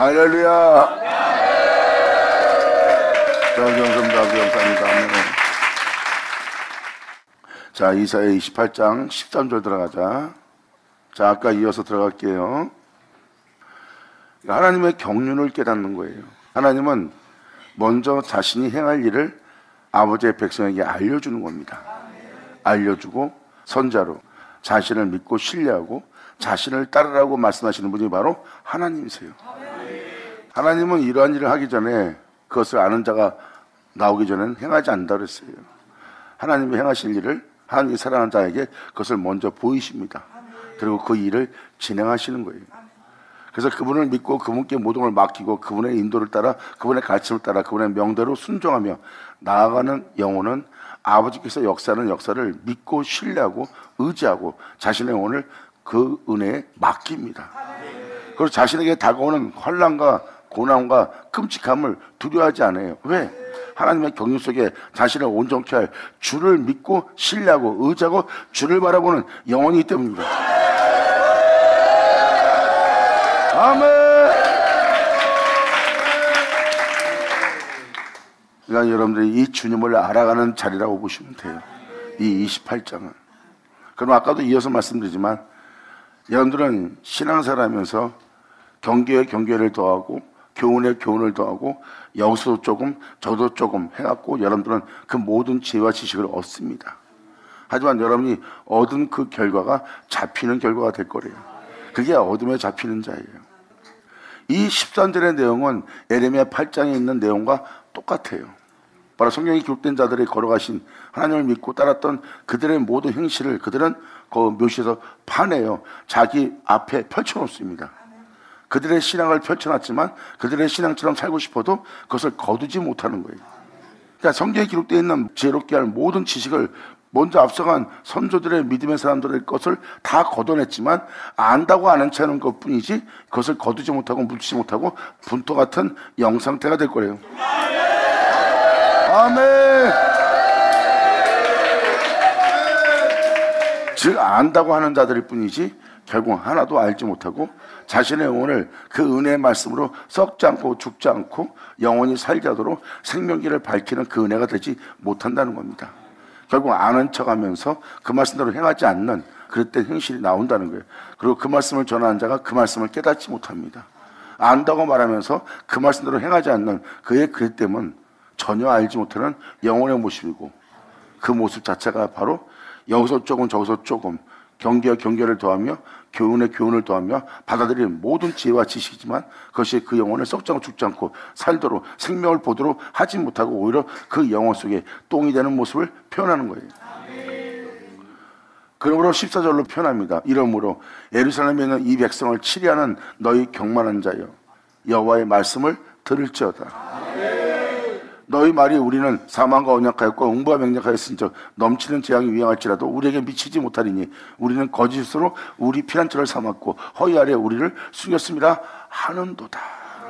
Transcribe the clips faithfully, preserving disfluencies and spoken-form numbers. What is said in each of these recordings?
할렐루야. 자, 감사합니다. 감사합니다. 자, 이사야 이십팔 장 십삼 절 들어가자. 자, 아까 이어서 들어갈게요. 하나님의 경륜을 깨닫는 거예요. 하나님은 먼저 자신이 행할 일을 아버지의 백성에게 알려주는 겁니다. 알려주고 선자로 자신을 믿고 신뢰하고 자신을 따르라고 말씀하시는 분이 바로 하나님이세요. 하나님은 이러한 일을 하기 전에 그것을 아는 자가 나오기 전에는 행하지 않는다 그랬어요. 하나님이 행하실 일을 하나님이 사랑하는 자에게 그것을 먼저 보이십니다. 그리고 그 일을 진행하시는 거예요. 그래서 그분을 믿고 그분께 모든 걸 맡기고 그분의 인도를 따라 그분의 가르침을 따라 그분의 명대로 순종하며 나아가는 영혼은 아버지께서 역사하는 역사를 믿고 신뢰하고 의지하고 자신의 영혼을 그 은혜에 맡깁니다. 그리고 자신에게 다가오는 환난과 고난과 끔찍함을 두려워하지 않아요. 왜? 하나님의 경륜 속에 자신을 온전케 할 주를 믿고 신뢰하고 의지하고 주를 바라보는 영혼이기 때문입니다. 아멘. 그러니까 여러분들이 이 주님을 알아가는 자리라고 보시면 돼요. 이 이십팔 장은. 그럼 아까도 이어서 말씀드리지만 여러분들은 신앙생활하면서 경계에 경계를 더하고 교훈에 교훈을 더하고 여기서도 조금 저도 조금 해갖고 여러분들은 그 모든 지혜와 지식을 얻습니다. 하지만 여러분이 얻은 그 결과가 잡히는 결과가 될 거래요. 그게 어둠에 잡히는 자예요. 이 십삼 절의 내용은 에레미야 팔 장에 있는 내용과 똑같아요. 바로 성경에 기록된 자들이 걸어가신 하나님을 믿고 따랐던 그들의 모든 행실을 그들은 그 묘시에서 파내요. 자기 앞에 펼쳐놓습니다. 그들의 신앙을 펼쳐놨지만 그들의 신앙처럼 살고 싶어도 그것을 거두지 못하는 거예요. 그러니까 성경에 기록되어 있는 지혜롭게 할 모든 지식을 먼저 앞서간 선조들의 믿음의 사람들의 것을 다 걷어냈지만 안다고 아는 채 하는 것 뿐이지 그것을 거두지 못하고 묻지 못하고 분토 같은 영상태가 될 거예요. 아멘. 즉 안다고 하는 자들일 뿐이지 결국 하나도 알지 못하고 자신의 영혼을 그 은혜의 말씀으로 썩지 않고 죽지 않고 영원히 살게 하도록 생명길을 밝히는 그 은혜가 되지 못한다는 겁니다. 결국 아는 척하면서 그 말씀대로 행하지 않는 그릇된 행실이 나온다는 거예요. 그리고 그 말씀을 전하는 자가 그 말씀을 깨닫지 못합니다. 안다고 말하면서 그 말씀대로 행하지 않는 그의 그릇됨은 전혀 알지 못하는 영혼의 모습이고 그 모습 자체가 바로 여기서 조금 저기서 조금 경계와 경계를 더하며 교훈에 교훈을 더하며 받아들이는 모든 지혜와 지식이지만 그것이 그 영혼을 썩지 않고 죽지 않고 살도록 생명을 보도록 하지 못하고 오히려 그 영혼 속에 똥이 되는 모습을 표현하는 거예요. 그러므로 십사 절로 표현합니다. 이러므로 예루살렘에 있는 이 백성을 치리하는 너희 경만한 자여 여호와의 말씀을 들을지어다. 너희 말이 우리는 사망과 언약하였고 응부와 맹약하였은즉 넘치는 재앙이 위험할지라도 우리에게 미치지 못하리니 우리는 거짓으로 우리 피난처를 삼았고 허위 아래 우리를 숨겼습니다 하는도다.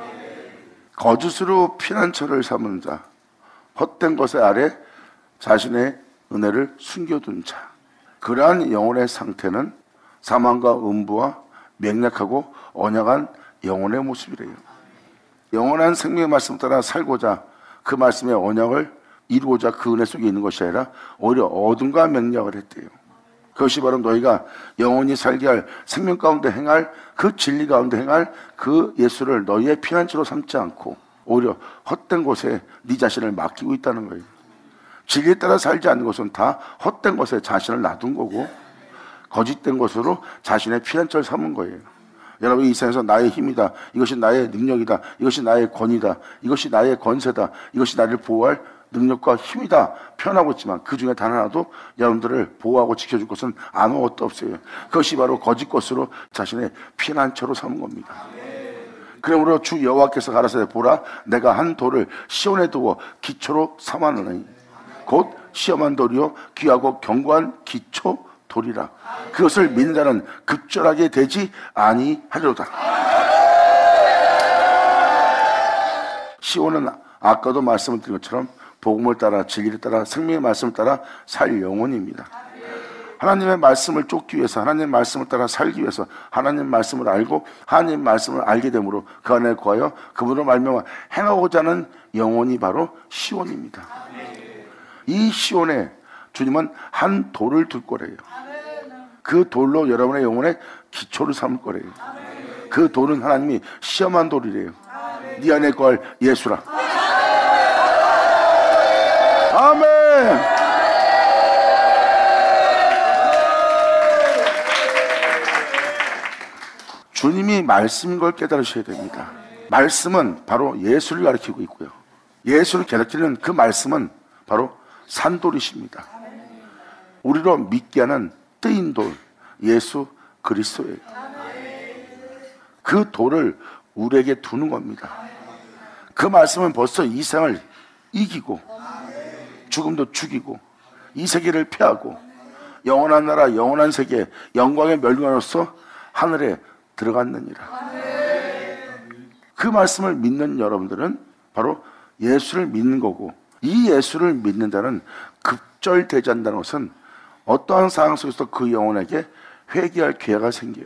거짓으로 피난처를 삼은 자, 헛된 것에 아래 자신의 은혜를 숨겨둔 자, 그러한 영혼의 상태는 사망과 음부와 맹약하고 언약한 영혼의 모습이래요. 영원한 생명의 말씀 따라 살고자 그 말씀의 언약을 이루고자 그 은혜 속에 있는 것이 아니라 오히려 어둠과 맹약을 했대요. 그것이 바로 너희가 영원히 살게 할 생명 가운데 행할 그 진리 가운데 행할 그 예수를 너희의 피난처로 삼지 않고 오히려 헛된 곳에 네 자신을 맡기고 있다는 거예요. 진리에 따라 살지 않는 것은 다 헛된 것에 자신을 놔둔 거고 거짓된 것으로 자신의 피난처를 삼은 거예요. 여러분 이 세상에서 나의 힘이다, 이것이 나의 능력이다, 이것이 나의 권위다, 이것이 나의 권세다, 이것이 나를 보호할 능력과 힘이다 표현하고 있지만 그 중에 단 하나도 여러분들을 보호하고 지켜줄 것은 아무것도 없어요. 그것이 바로 거짓 것으로 자신의 피난처로 삼은 겁니다. 그러므로 주 여호와께서 가라사대 보라 내가 한 돌을 시온에 두어 기초로 삼았느니 곧 시험한 돌이요 귀하고 견고한 기초 돌이라. 그것을 믿는 자는 급절하게 되지 아니하리로다. 시온은 아까도 말씀을 드린 것처럼 복음을 따라 진리를 따라 생명의 말씀을 따라 살 영혼입니다. 하나님의 말씀을 쫓기 위해서, 하나님의 말씀을 따라 살기 위해서 하나님의 말씀을 알고 하나님의 말씀을 알게 되므로 그 안에 거하여 그분으로 말미암아 행하고자 하는 영혼이 바로 시온입니다. 이 시온에 주님은 한 돌을 둘 거래요. 그 돌로 여러분의 영혼의 기초를 삼을 거래요. 그 돌은 하나님이 시험한 돌이래요. 네 안에 거할 예수라. 아멘. 주님이 말씀인 걸 깨달으셔야 됩니다. 말씀은 바로 예수를 가리키고 있고요. 예수를 가리키는 그 말씀은 바로 산돌이십니다. 우리로 믿게 하는 뜨인 돌, 예수 그리스도예요. 그 돌을 우리에게 두는 겁니다. 그 말씀은 벌써 이 세상을 이기고 죽음도 죽이고 이 세계를 패하고 영원한 나라, 영원한 세계, 영광의 멸관으로서 하늘에 들어갔느니라. 그 말씀을 믿는 여러분들은 바로 예수를 믿는 거고, 이 예수를 믿는 자는 급절대지한다는 것은 어떠한 상황 속에서 그 영혼에게 회개할 기회가 생겨요.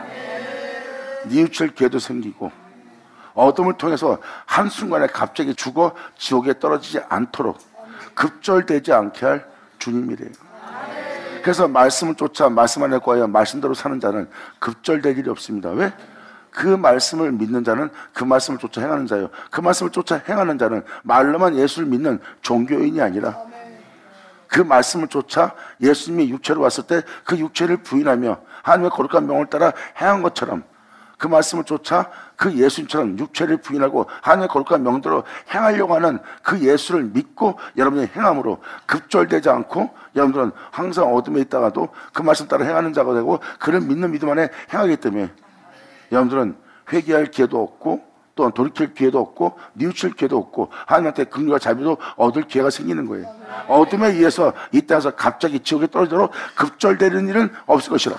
뉘우칠 기회도 생기고, 어둠을 통해서 한순간에 갑자기 죽어 지옥에 떨어지지 않도록 급절되지 않게 할 주님이래요. 그래서 말씀을 쫓아 말씀 안에 거하여 말씀대로 사는 자는 급절될 일이 없습니다. 왜? 그 말씀을 믿는 자는 그 말씀을 쫓아 행하는 자예요. 그 말씀을 쫓아 행하는 자는 말로만 예수를 믿는 종교인이 아니라 그 말씀을 쫓아 예수님이 육체로 왔을 때 그 육체를 부인하며 하나님의 거룩한 명을 따라 행한 것처럼, 그 말씀을 쫓아 그 예수님처럼 육체를 부인하고 하나님의 거룩한 명대로 행하려고 하는 그 예수를 믿고 여러분이 행함으로 급절되지 않고, 여러분들은 항상 어둠에 있다가도 그 말씀 따라 행하는 자가 되고 그를 믿는 믿음 안에 행하기 때문에 여러분들은 회개할 기회도 없고 또 돌이킬 기회도 없고 뉘우칠 기회도 없고 하나님한테 긍휼과 자비도 얻을 기회가 생기는 거예요. 어둠에 의해서 이 땅에서 갑자기 지옥에 떨어지도록 급절되는 일은 없을 것이라.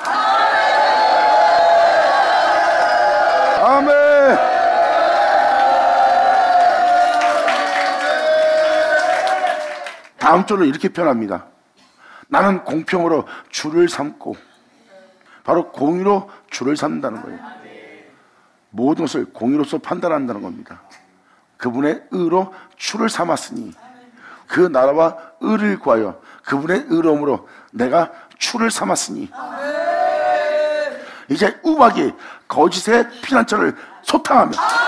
아멘. 다음 절로 이렇게 표현합니다. 나는 공평으로 주를 삼고, 바로 공의로 주를 삼는다는 거예요. 모든 것을 공의로서 판단한다는 겁니다. 그분의 의로 주를 삼았으니 그 나라와 의를 구하여 그분의 의로움으로 내가 주를 삼았으니 이제 우박이 거짓의 피난처를 소탕하며,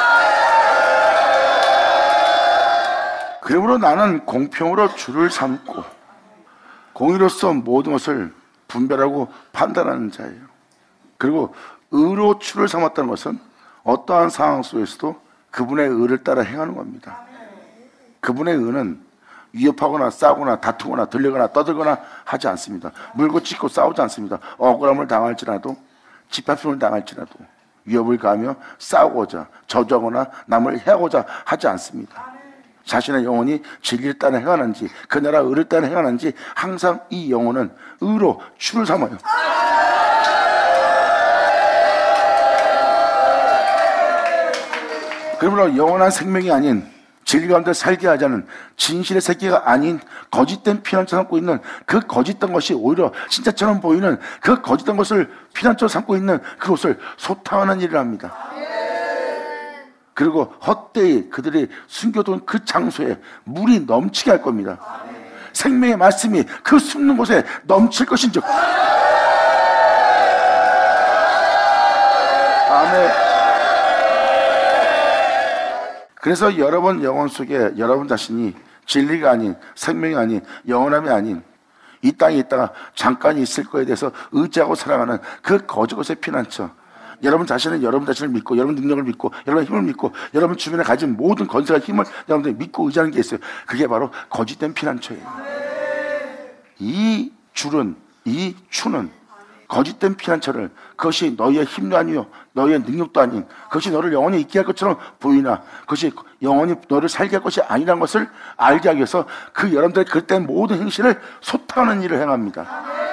그러므로 나는 공평으로 주를 삼고 공의로서 모든 것을 분별하고 판단하는 자예요. 그리고 의로 주를 삼았다는 것은 어떠한 상황 속에서도 그분의 의를 따라 행하는 겁니다. 그분의 의는 위협하거나 싸우거나 다투거나 들리거나 떠들거나 하지 않습니다. 물고 찢고 싸우지 않습니다. 억울함을 당할지라도 집합심을 당할지라도 위협을 가하며 싸우고자 저주하거나 남을 해하고자 하지 않습니다. 자신의 영혼이 진리를 따라 행하는지 그 나라 의를 따라 행하는지 항상 이 영혼은 의로 주를 삼아요. 그러므로 영원한 생명이 아닌 진리 가운데 살게 하자는 진실의 새끼가 아닌 거짓된 피난처 삼고 있는 그 거짓된 것이 오히려 진짜처럼 보이는 그 거짓된 것을 피난처 삼고 있는 그것을 소탕하는 일을 합니다. 그리고 헛되이 그들이 숨겨둔 그 장소에 물이 넘치게 할 겁니다. 생명의 말씀이 그 숨는 곳에 넘칠 것인즉. 아멘. 그래서 여러분 영혼 속에 여러분 자신이 진리가 아닌, 생명이 아닌, 영원함이 아닌 이 땅에 있다가 잠깐 있을 거에 대해서 의지하고 살아가는 그 거짓의 피난처, 여러분 자신은 여러분 자신을 믿고 여러분 능력을 믿고 여러분 힘을 믿고 여러분 주변에 가진 모든 건설과 힘을 여러분들이 믿고 의지하는 게 있어요. 그게 바로 거짓된 피난처예요. 이 줄은, 이 추는 거짓된 피난처를, 그것이 너희의 힘도 아니요 너희의 능력도 아닌, 그것이 너를 영원히 있게 할 것처럼 보이나 그것이 영원히 너를 살게 할 것이 아니라는 것을 알게 하기 위해서 그 여러분들의 그때 모든 행실을 소탕하는 일을 행합니다.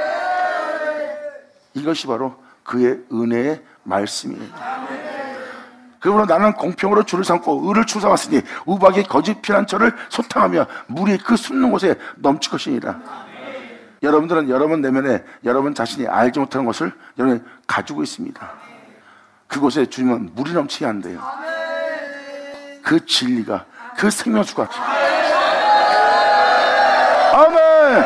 이것이 바로 그의 은혜의 말씀이에요. 그러므로 나는 공평으로 주를 삼고 의를 주를 삼았으니 우박이 거짓 피난처를 소탕하며 물이 그 숨는 곳에 넘칠 것이니라. 여러분들은 여러분 내면에 여러분 자신이 알지 못하는 것을 여러분이 가지고 있습니다. 그곳에 주님은 물이 넘치게 한대요. 그 진리가, 그 생명수가. 아멘.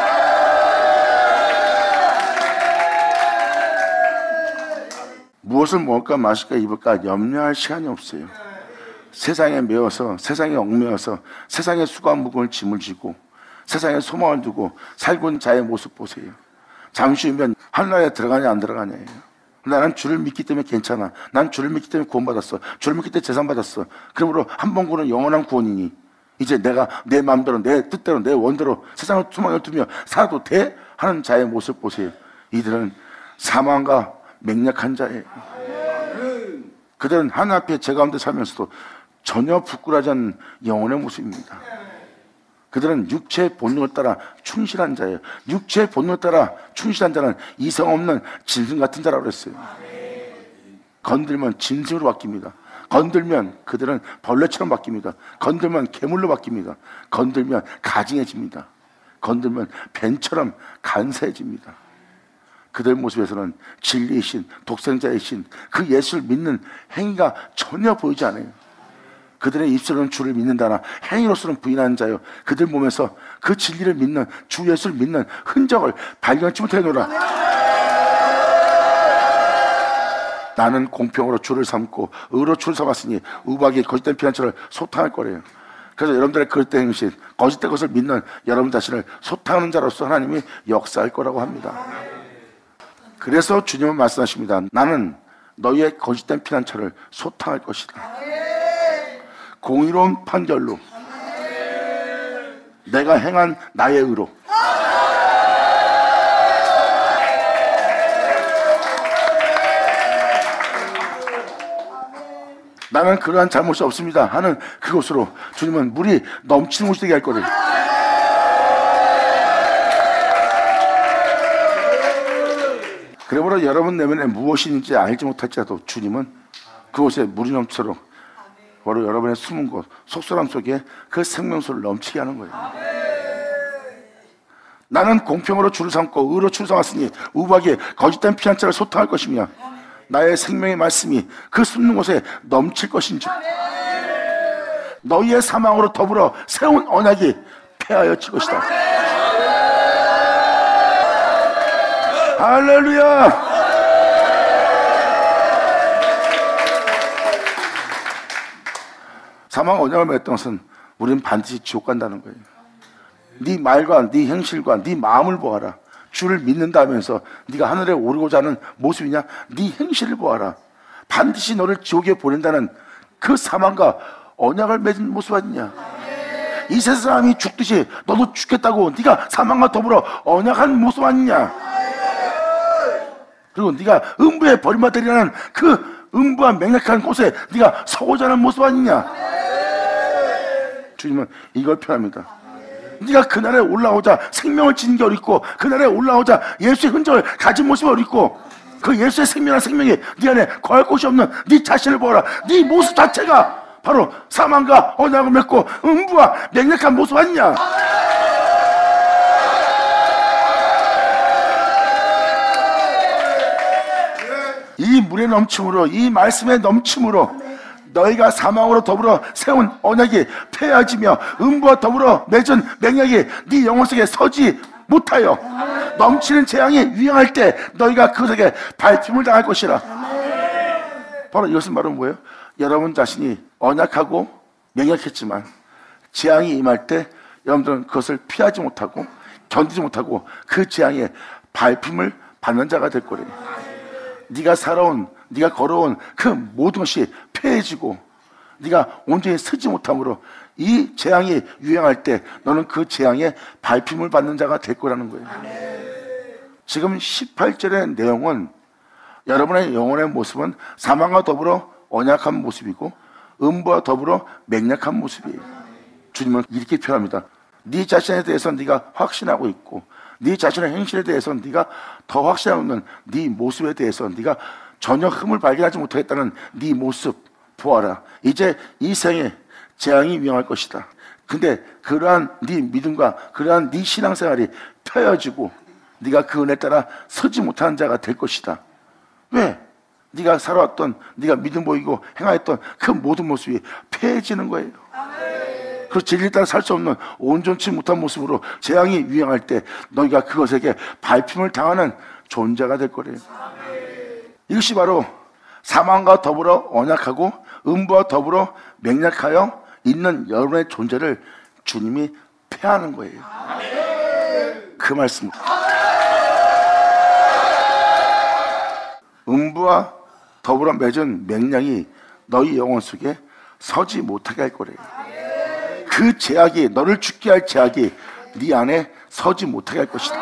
무엇을 먹을까 마실까 입을까 염려할 시간이 없어요. 세상에 매여서, 세상에 얽매여서 세상의 수고와 무거운 짐을 지고 세상에 소망을 두고 살고 있는 자의 모습 보세요. 잠시 후면 하늘나라에 들어가냐 안 들어가냐예요. 나는 주를 믿기 때문에 괜찮아. 난 주를 믿기 때문에 구원받았어. 주를 믿기 때문에 재산받았어. 그러므로 한 번 구원은 영원한 구원이니 이제 내가 내 마음대로 내 뜻대로 내 원대로 세상을 소망을 두며 살아도 돼? 하는 자의 모습 보세요. 이들은 사망과 맹약한 자예요. 그들은 하나님 앞에 제 가운데 살면서도 전혀 부끄러워하지 않는 영혼의 모습입니다. 그들은 육체의 본능을 따라 충실한 자예요. 육체의 본능을 따라 충실한 자는 이성 없는 짐승 같은 자라고 그랬어요. 건들면 짐승으로 바뀝니다. 건들면 그들은 벌레처럼 바뀝니다. 건들면 괴물로 바뀝니다. 건들면 가증해집니다. 건들면 뱀처럼 간사해집니다. 그들 모습에서는 진리이신 독생자이신 그 예수를 믿는 행위가 전혀 보이지 않아요. 그들의 입술로는 주를 믿는다나 행위로서는 부인하는 자요. 그들 몸에서 그 진리를 믿는 주 예수를 믿는 흔적을 발견치 못하노라. 나는 공평으로 주를 삼고 의로 주를 삼았으니 우박이 거짓된 피난처를 소탕할 거래요. 그래서 여러분들의 그릇된 행실, 거짓된 것을 믿는 여러분 자신을 소탕하는 자로서 하나님이 역사할 거라고 합니다. 그래서 주님은 말씀하십니다. 나는 너희의 거짓된 피난처를 소탕할 것이다. 공의로운 판결로 내가 행한 나의 의로 나는 그러한 잘못이 없습니다 하는 그곳으로 주님은 물이 넘치는 곳이 되게 할 거래요. 그러므로 여러분 내면에 무엇인지 알지 못할지라도 주님은 그곳에 물이 넘치도록 바로 여러분의 숨은 곳, 속사람 속에 그 생명수를 넘치게 하는 거예요. 나는 공평으로 주를 삼고 의로 주를 삼았으니 우박이 거짓된 피난처를 소탕할 것이며 나의 생명의 말씀이 그 숨는 곳에 넘칠 것인지 너희의 사망으로 더불어 세운 언약이 폐하여 칠 것이다. 할렐루야. 사망 언약을 맺었던 것은 우리는 반드시 지옥 간다는 거예요. 네 말과 네 행실과 네 마음을 보아라. 주를 믿는다면서 네가 하늘에 오르고자 하는 모습이냐? 네 행실을 보아라. 반드시 너를 지옥에 보낸다는 그 사망과 언약을 맺은 모습 아니냐? 이 세상 사람이 죽듯이 너도 죽겠다고 네가 사망과 더불어 언약한 모습 아니냐? 그리고 네가 음부에 버림받으리라는 그 음부와 맹약한 곳에 네가 서고자 하는 모습 아니냐? 주님은 이걸 표현합니다. 네가 그날에 올라오자 생명을 지닌 게 어딨고 그날에 올라오자 예수의 흔적을 가진 모습이 어딨고 그 예수의 생명한 생명이 네 안에 거할 곳이 없는 네 자신을 보아라. 네 모습 자체가 바로 사망과 언약을 맺고 음부와 맹약한 모습 아니냐? 이 물의 넘침으로 이 말씀의 넘침으로 너희가 사망으로 더불어 세운 언약이 폐하지며 음부와 더불어 맺은 맹약이 네 영혼 속에 서지 못하여 넘치는 재앙이 유행할 때 너희가 그것에게 밟힘을 당할 것이라. 바로 이것은 바로 뭐예요? 여러분 자신이 언약하고 맹약했지만 재앙이 임할 때 여러분들은 그것을 피하지 못하고 견디지 못하고 그 재앙에 밟힘을 받는 자가 될 거래요. 네가 살아온 네가 걸어온 그 모든 것이 폐해지고 네가 온전히 서지 못함으로 이 재앙이 유행할 때 너는 그 재앙에 밟힘을 받는 자가 될 거라는 거예요. 지금 십팔 절의 내용은 여러분의 영혼의 모습은 사망과 더불어 언약한 모습이고 음부와 더불어 맹약한 모습이에요. 주님은 이렇게 표현합니다. 네 자신에 대해서 네가 확신하고 있고 네 자신의 행실에 대해서 네가 더 확신하고 있는 네 모습에 대해서 네가 전혀 흠을 발견하지 못하겠다는 네 모습 보아라. 이제 이 생에 재앙이 유행할 것이다. 근데 그러한 네 믿음과 그러한 네 신앙생활이 펴여지고 네가 그 은혜에 따라 서지 못하는 자가 될 것이다. 왜? 네가 살아왔던, 네가 믿음 보이고 행하였던 그 모든 모습이 폐해지는 거예요. 그리고 진리에 따라 살 수 없는 온전치 못한 모습으로 재앙이 유행할 때 너희가 그것에게 밟힘을 당하는 존재가 될 거래요. 이것이 바로 사망과 더불어 언약하고 음부와 더불어 맹약하여 있는 여러분의 존재를 주님이 폐하는 거예요. 그 말씀. 음부와 더불어 맺은 맹약이 너희 영혼 속에 서지 못하게 할 거래요. 그 제약이, 너를 죽게 할 제약이 네 안에 서지 못하게 할 것이다.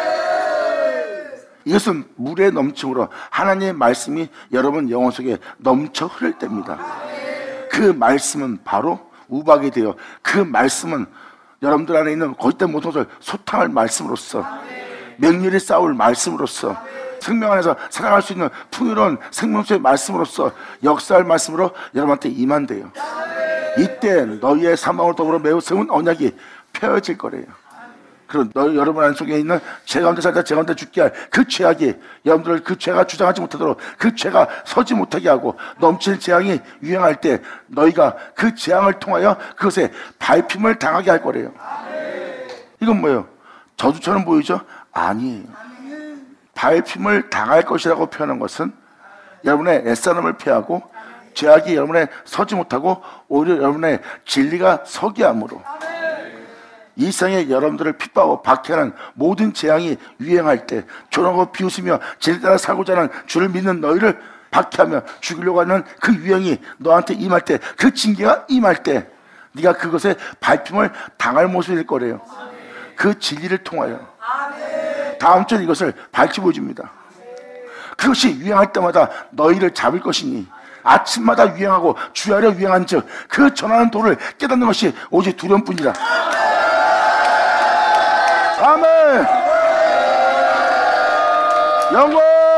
이것은 물의 넘침으로 하나님의 말씀이 여러분 영혼 속에 넘쳐 흐를 때입니다. 그 말씀은 바로 우박이 되어, 그 말씀은 여러분들 안에 있는 거짓된 모든 것을 소탕할 말씀으로써, 맹렬히 싸울 말씀으로써, 생명 안에서 살아갈 수 있는 풍요로운 생명수의 말씀으로써 역사할 말씀으로 여러분한테 임한대요. 이때 너희의 사망을 더불어 매우 세운 언약이 펴어질 거래요. 그리고 너, 여러분 안속에 있는 죄 가운데 살다 죄 가운데 죽게 할 그 죄악이 여러분들을 그 죄가 주장하지 못하도록 그 죄가 서지 못하게 하고 넘치는 재앙이 유행할 때 너희가 그 재앙을 통하여 그것에 밟힘을 당하게 할 거래요. 이건 뭐예요? 저주처럼 보이죠? 아니에요. 밟힘을 당할 것이라고 표현한 것은 여러분의 애써남을 피하고 죄악이 여러분의 서지 못하고 오히려 여러분의 진리가 서게 함으로 이 세상에 여러분들을 핍박하고 박해하는 모든 재앙이 유행할 때 조롱하고 비웃으며 진리 따라 살고자 하는 주를 믿는 너희를 박해하며 죽이려고 하는 그 유행이 너한테 임할 때, 그 징계가 임할 때 네가 그것에 밟힘을 당할 모습이 될 거래요. 그 진리를 통하여 다음 주에 이것을 밝히 보여줍니다. 그것이 유행할 때마다 너희를 잡을 것이니 아침마다 유행하고 주야려 유행한 즉 그 전하는 도를 깨닫는 것이 오직 두려움뿐이라. 아멘. 영광.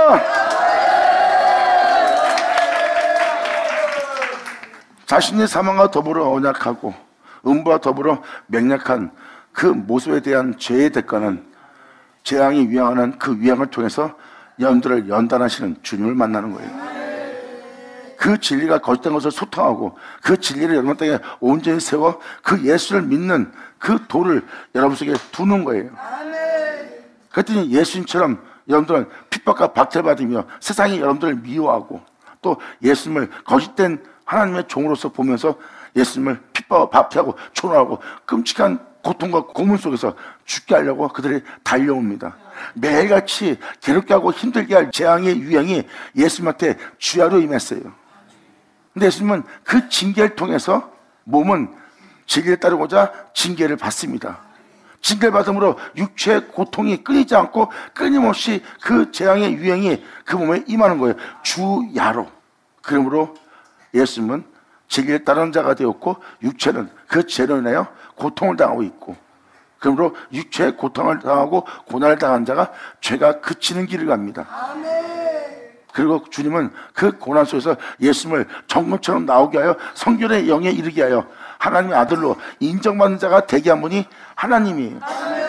자신의 사망과 더불어 언약하고 음부와 더불어 맹약한 그 모습에 대한 죄의 대가는 재앙이 유행하는 그 유행을 통해서 여러분들을 연단하시는 주님을 만나는 거예요. 그 진리가 거짓된 것을 소탕하고 그 진리를 여러분 땅에 온전히 세워 그 예수를 믿는 그 도를 여러분 속에 두는 거예요. 그랬더니 예수님처럼 여러분들은 핍박과 박해를 받으며 세상이 여러분들을 미워하고 또 예수님을 거짓된 하나님의 종으로서 보면서 예수님을 핍박하고 박해하고 초롱하고 끔찍한 고통과 고문 속에서 죽게 하려고 그들이 달려옵니다. 매일같이 괴롭게 하고 힘들게 할 재앙의 유행이 예수님한테 주야로 임했어요. 근데 예수님은 그 징계를 통해서 몸은 진리를 따르고자 징계를 받습니다. 징계를 받음으로 육체의 고통이 끊이지 않고 끊임없이 그 재앙의 유행이 그 몸에 임하는 거예요. 주야로. 그러므로 예수님은 진리를 따르는 자가 되었고 육체는 그 죄로 인하여 고통을 당하고 있고, 그러므로 육체의 고통을 당하고 고난을 당한 자가 죄가 그치는 길을 갑니다. 그리고 주님은 그 고난 속에서 예수님을 정금처럼 나오게 하여 성결의 영에 이르게 하여 하나님의 아들로 인정받는 자가 되게 한 분이 하나님이에요.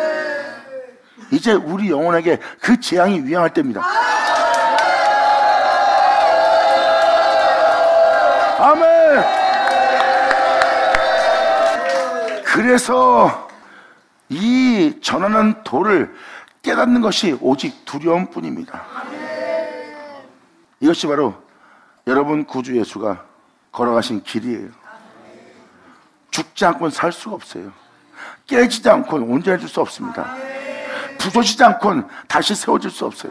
이제 우리 영혼에게 그 재앙이 유행할 때입니다. 아멘. 그래서 이 전하는 도를 깨닫는 것이 오직 두려움뿐입니다. 이것이 바로 여러분 구주 예수가 걸어가신 길이에요. 죽지 않고는 살 수가 없어요. 깨지지 않고는 온전해질 수 없습니다. 부서지지 않고는 다시 세워질 수 없어요.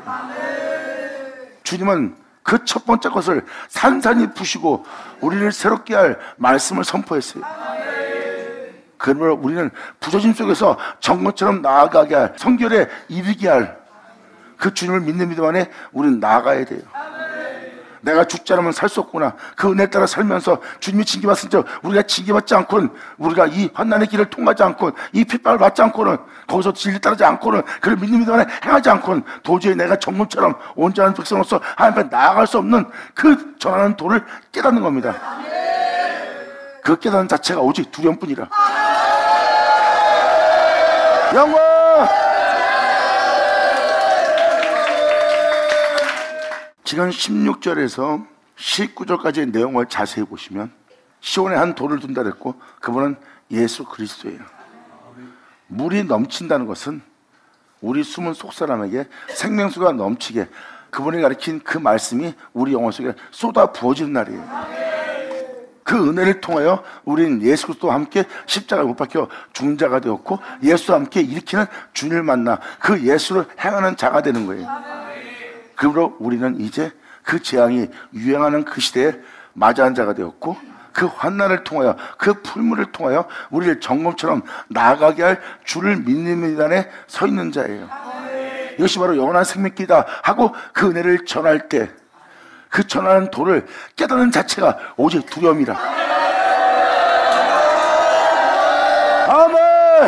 주님은 그 첫 번째 것을 산산히 푸시고 우리를 새롭게 할 말씀을 선포했어요. 그러므로 우리는 부서짐 속에서 정금처럼 나아가게 할, 성결에 이르게 할 그 주님을 믿는 믿음 안에 우리는 나아가야 돼요. 내가 죽지 않으면 살 수 없구나. 그 은혜에 따라 살면서 주님이 징계받은 적 우리가 징계받지 않고는, 우리가 이 환난의 길을 통과하지 않고는, 이 핍박을 받지 않고는, 거기서 진리 따르지 않고는, 그를 믿는 믿음 안에 행하지 않고는 도저히 내가 정금처럼 온전한 백성으로서 하나님 앞에 나아갈 수 없는 그 전하는 도를 깨닫는 겁니다. 그 깨닫는 자체가 오직 두려움뿐이라. 영광. 지금 십육 절에서 십구 절까지의 내용을 자세히 보시면 시온에 한 돌을 둔다 그랬고 그분은 예수 그리스도예요. 물이 넘친다는 것은 우리 숨은 속사람에게 생명수가 넘치게 그분이 가르친 그 말씀이 우리 영혼 속에 쏟아 부어지는 날이에요. 그 은혜를 통하여 우리는 예수 그리스도와 함께 십자가에 못 박혀 죽은 자가 되었고 예수와 함께 일으키는 주님을 만나 그 예수를 행하는 자가 되는 거예요. 그러므로 우리는 이제 그 재앙이 유행하는 그 시대에 맞이한 자가 되었고 그 환난을 통하여 그 풀물을 통하여 우리를 정금처럼 나아가게 할 주를 믿는 미단에 서 있는 자예요. 이것이 바로 영원한 생명길이다 하고 그 은혜를 전할 때 그 전하는 도를 깨닫는 자체가 오직 두려움이라. 아멘.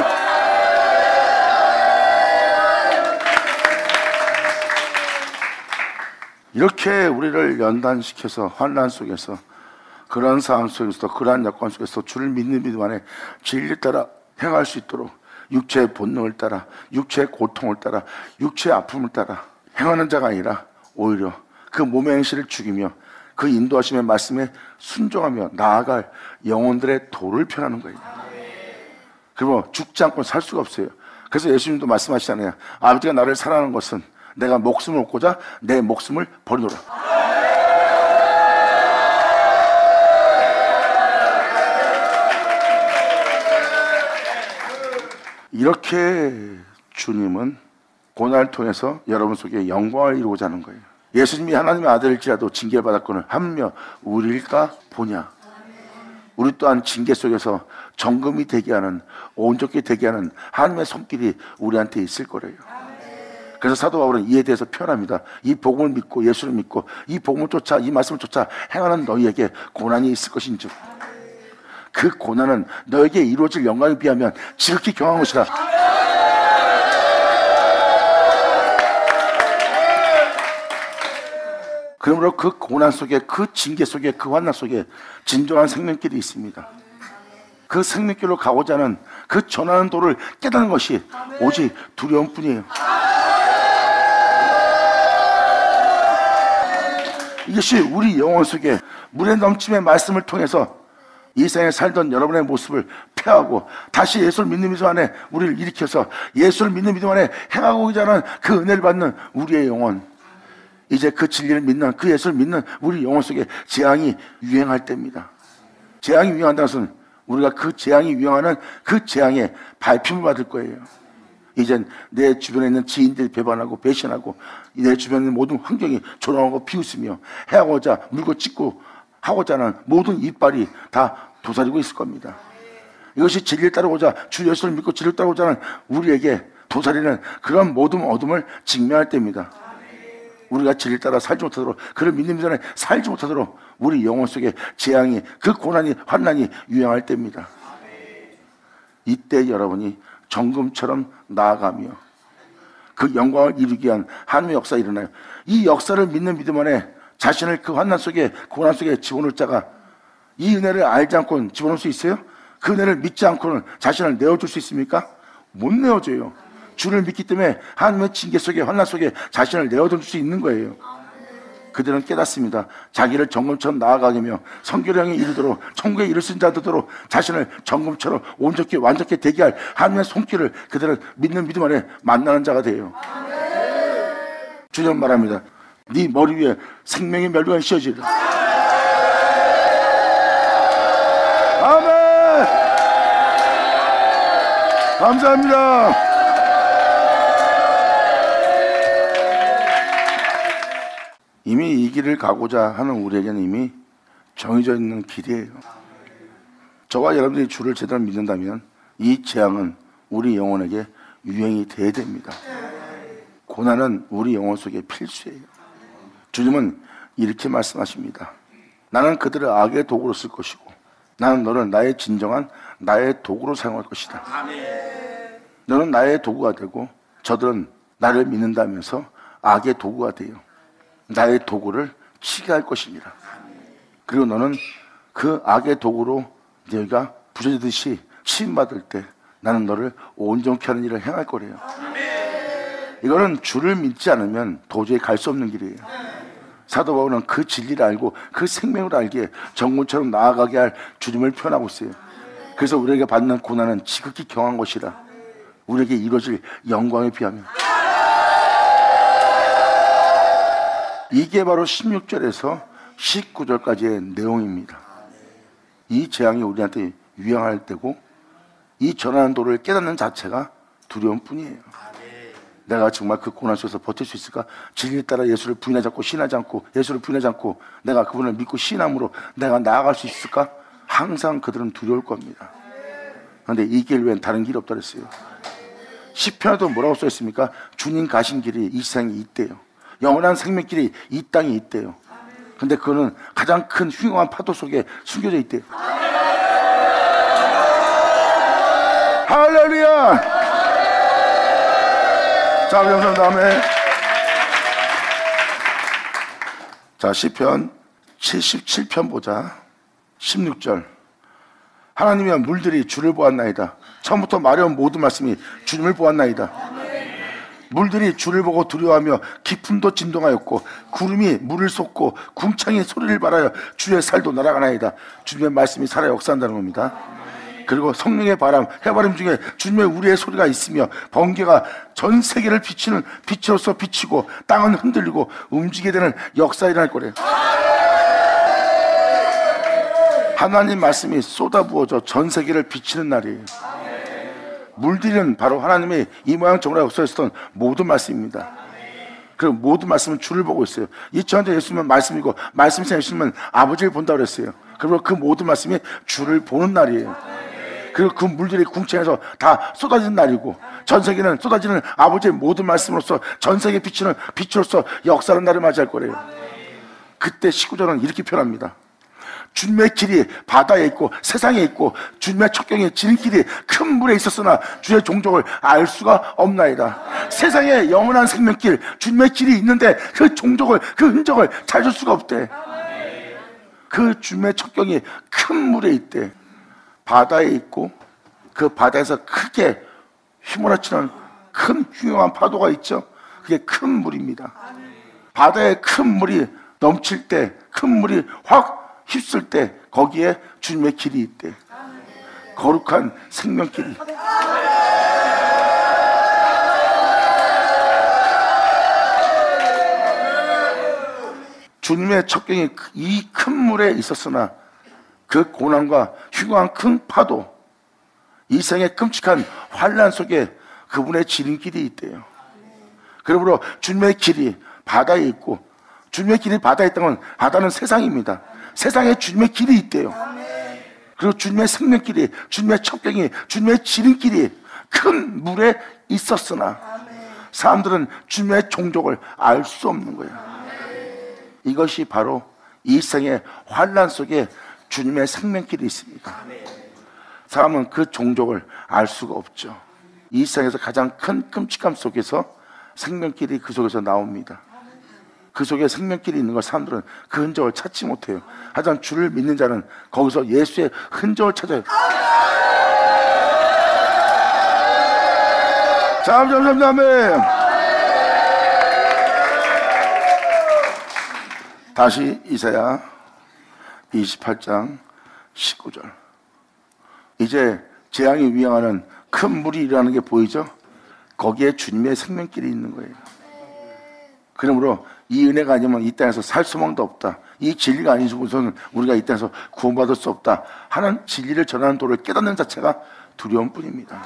이렇게 우리를 연단시켜서 환난 속에서 그런 상황 속에서 그러한 여건 속에서 주를 믿는 믿음 안에 진리 따라 행할 수 있도록 육체의 본능을 따라 육체의 고통을 따라 육체의 아픔을 따라 행하는 자가 아니라 오히려 그 몸의 행실을 죽이며 그 인도하심의 말씀에 순종하며 나아갈 영혼들의 도를 펴나는 거예요. 그리고 죽지 않고 살 수가 없어요. 그래서 예수님도 말씀하시잖아요. 아버지가 나를 사랑하는 것은 내가 목숨을 얻고자 내 목숨을 버리노라. 이렇게 주님은 고난을 통해서 여러분 속에 영광을 이루고자 하는 거예요. 예수님이 하나님의 아들일지라도 징계를 받았거늘 하며 우리일까 보냐. 우리 또한 징계 속에서 정금이 되게 하는 온전히 되게 하는 하나님의 손길이 우리한테 있을 거래요. 그래서 사도 바울은 이에 대해서 표현합니다. 이 복음을 믿고 예수를 믿고 이 복음을 쫓아 이 말씀을 쫓아 행하는 너희에게 고난이 있을 것인즉 그 고난은 너에게 이루어질 영광에 비하면 지극히 경한 것이라. 그러므로 그 고난 속에 그 징계 속에 그 환난 속에 진정한 생명길이 있습니다. 그 생명길로 가고자 하는 그 전하는 도를 깨닫는 것이 오직 두려움뿐이에요. 이것이 우리 영혼 속에 물에 넘침의 말씀을 통해서 이 세상에 살던 여러분의 모습을 폐하고 다시 예수를 믿는 믿음 안에 우리를 일으켜서 예수를 믿는 믿음 안에 행하고자 하는 그 은혜를 받는 우리의 영혼, 이제 그 진리를 믿는 그 예수를 믿는 우리 영혼 속에 재앙이 유행할 때입니다. 재앙이 유행한다는 것은 우리가 그 재앙이 유행하는 그 재앙에 발품을 받을 거예요. 이젠 내 주변에 있는 지인들이 배반하고 배신하고 내 주변에 있는 모든 환경이 조롱하고 비웃으며 해하고자 물고 찢고 하고자 하는 모든 이빨이 다 도사리고 있을 겁니다. 이것이 진리를 따르고자 주 예수를 믿고 진리를 따르고자 하는 우리에게 도사리는 그런 모든 어둠을 직면할 때입니다. 우리가 진리를 따라 살지 못하도록 그를 믿는 전에 살지 못하도록 우리 영혼 속에 재앙이 그 고난이 환난이 유행할 때입니다. 이때 여러분이 정금처럼 나아가며 그 영광을 이루기 위한 하나님의 역사가 일어나요. 이 역사를 믿는 믿음 안에 자신을 그 환난 속에 고난 속에 집어넣을 자가 이 은혜를 알지 않고는 집어넣을 수 있어요? 그 은혜를 믿지 않고는 자신을 내어줄 수 있습니까? 못 내어줘요. 주를 믿기 때문에 하나님의 징계 속에 환난 속에 자신을 내어줄 수 있는 거예요. 그들은 깨닫습니다. 자기를 정금처럼 나아가게 하며 성결형에 이르도록 천국에 이를 수 있는 자 되도록 자신을 정금처럼 온전히 완전히 되게 할 하나님의 손길을 그들은 믿는 믿음 안에 만나는 자가 돼요. 주님 말합니다. 네 머리 위에 생명의 멸류관이 씌어지리라. 아멘. 감사합니다. 이미 이 길을 가고자 하는 우리에게는 이미 정해져 있는 길이에요. 저와 여러분들이 주를 제대로 믿는다면 이 재앙은 우리 영혼에게 유행이 돼야 됩니다. 고난은 우리 영혼 속에 필수예요. 주님은 이렇게 말씀하십니다. 나는 그들을 악의 도구로 쓸 것이고 나는 너를 나의 진정한 나의 도구로 사용할 것이다. 너는 나의 도구가 되고 저들은 나를 믿는다면서 악의 도구가 돼요. 나의 도구를 치게 할 것입니다. 그리고 너는 그 악의 도구로 너희가 부서지듯이 치임받을 때 나는 너를 온전케 하는 일을 행할 거래요. 이거는 주를 믿지 않으면 도저히 갈 수 없는 길이에요. 사도 바울은 그 진리를 알고 그 생명을 알기에 정군처럼 나아가게 할 주님을 표현하고 있어요. 그래서 우리에게 받는 고난은 지극히 경한 것이라 우리에게 이루어질 영광에 비하면. 이게 바로 십육 절에서 십구 절까지의 내용입니다. 이 재앙이 우리한테 유행할 때고 이 전하는 도를 깨닫는 자체가 두려움 뿐이에요. 내가 정말 그 고난 속에서 버틸 수 있을까? 진리에 따라 예수를 부인하지 않고 신하지 않고 예수를 부인하지 않고 내가 그분을 믿고 신함으로 내가 나아갈 수 있을까? 항상 그들은 두려울 겁니다. 그런데 이 길 외엔 다른 길이 없다 그랬어요. 시편에도 뭐라고 써있습니까? 주님 가신 길이 이 세상에 있대요. 영원한 생명길이 이 땅에 있대요. 근데 그거는 가장 큰 흉흉한 파도 속에 숨겨져 있대요. 할렐루야! 자, 그럼 다음에 자, 시편 칠십칠 편 보자. 십육 절. 하나님이여 물들이 주를 보았나이다. 처음부터 말해온 모든 말씀이 주님을 보았나이다. 물들이 주를 보고 두려워하며 깊음도 진동하였고 구름이 물을 쏟고 궁창이 소리를 발하여 주의 살도 날아가나이다. 주님의 말씀이 살아 역사한다는 겁니다. 그리고 성령의 바람, 해바람 중에 주님의 우리의 소리가 있으며 번개가 전 세계를 비치는 빛으로서 비치고 땅은 흔들리고 움직이게 되는 역사가 일어날 거래요. 하나님 말씀이 쏟아부어져 전 세계를 비치는 날이에요. 물들이는 바로 하나님의 이 모양 저모양 역사했던 모든 말씀입니다. 그리고 모든 말씀은 주를 보고 있어요. 이천년 예수님은 말씀이고 말씀이 예수님은 아버지를 본다고 그랬어요. 그리고 그 모든 말씀이 주를 보는 날이에요. 그리고 그 물들이 궁창에서 다 쏟아지는 날이고 전 세계는 쏟아지는 아버지의 모든 말씀으로서 전 세계에 비치는 빛으로서 역사하는 날을 맞이할 거래요. 그때 십구 절은 이렇게 표현합니다. 주님의 길이 바다에 있고 세상에 있고 주님의 척경이 지름길이 큰 물에 있었으나 주의 종족을 알 수가 없나이다. 세상에 영원한 생명길 주님의 길이 있는데 그 종족을 그 흔적을 찾을 수가 없대. 그 주님의 척경이 큰 물에 있대. 바다에 있고 그 바다에서 크게 휘몰아치는 큰 흉흉한 파도가 있죠. 그게 큰 물입니다. 바다에 큰 물이 넘칠 때 큰 물이 확 휩쓸 때 거기에 주님의 길이 있대. 거룩한 생명길이. 주님의 척경이 이 큰 물에 있었으나 그 고난과 흉한 큰 파도, 이 생의 끔찍한 환난 속에 그분의 지름길이 있대요. 그러므로 주님의 길이 바다에 있고 주님의 길이 바다에 있다면 바다는 세상입니다. 세상에 주님의 길이 있대요. 그리고 주님의 생명길이, 주님의 척경이, 주님의 지름길이 큰 물에 있었으나 사람들은 주님의 종족을 알 수 없는 거예요. 이것이 바로 이 생의 환난 속에 주님의 생명길이 있습니다. 사람은 그 종족을 알 수가 없죠. 이 세상에서 가장 큰 끔찍함 속에서 생명길이 그 속에서 나옵니다. 그 속에 생명길이 있는 걸 사람들은 그 흔적을 찾지 못해요. 하지만 주를 믿는 자는 거기서 예수의 흔적을 찾아요. 잠잠잠 아멘. 다시 이사야 이십팔 장 십구 절. 이제 재앙이 위행하는 큰 물이 일어나는 게 보이죠? 거기에 주님의 생명길이 있는 거예요. 그러므로 이 은혜가 아니면 이 땅에서 살 소망도 없다. 이 진리가 아니고서는 우리가 이 땅에서 구원받을 수 없다 하는 진리를 전하는 도를 깨닫는 자체가 두려움 뿐입니다.